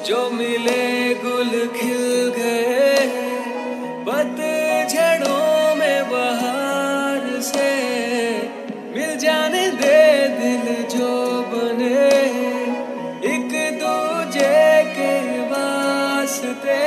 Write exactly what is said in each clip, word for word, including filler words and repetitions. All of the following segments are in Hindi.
जो मिले गुल खिल गए, पतझड़ों में बहार से मिल जाने दे दिल जो बने एक दूजे के वास्ते।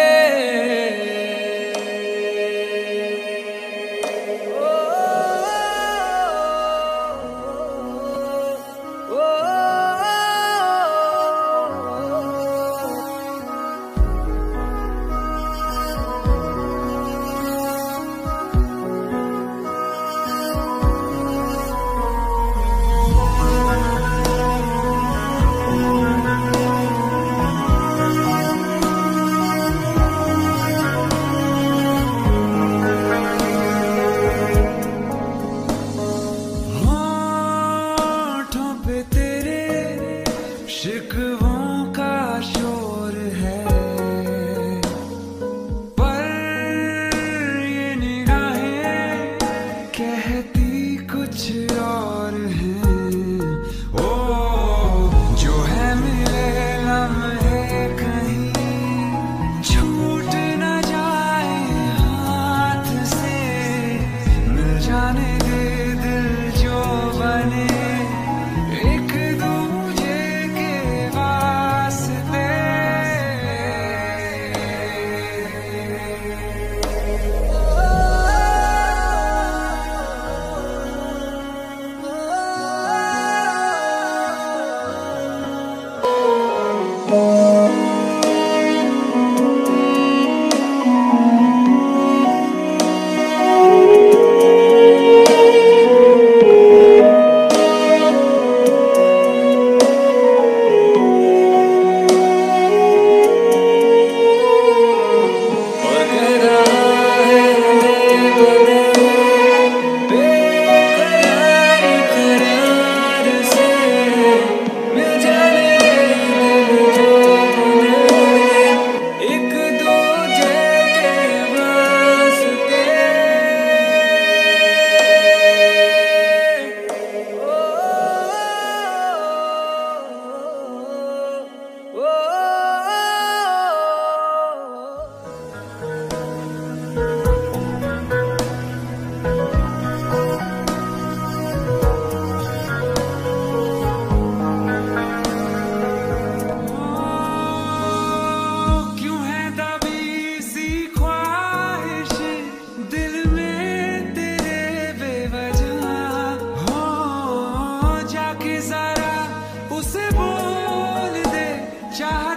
शिकवों का शोर है, पर ये निगाहें कहती कुछ और हैं। ओ जो है मिले लम्हे कहीं छूट न जाए हाथ से, मिल जाने दे दिल जो बने एक उसे बोल दे चाह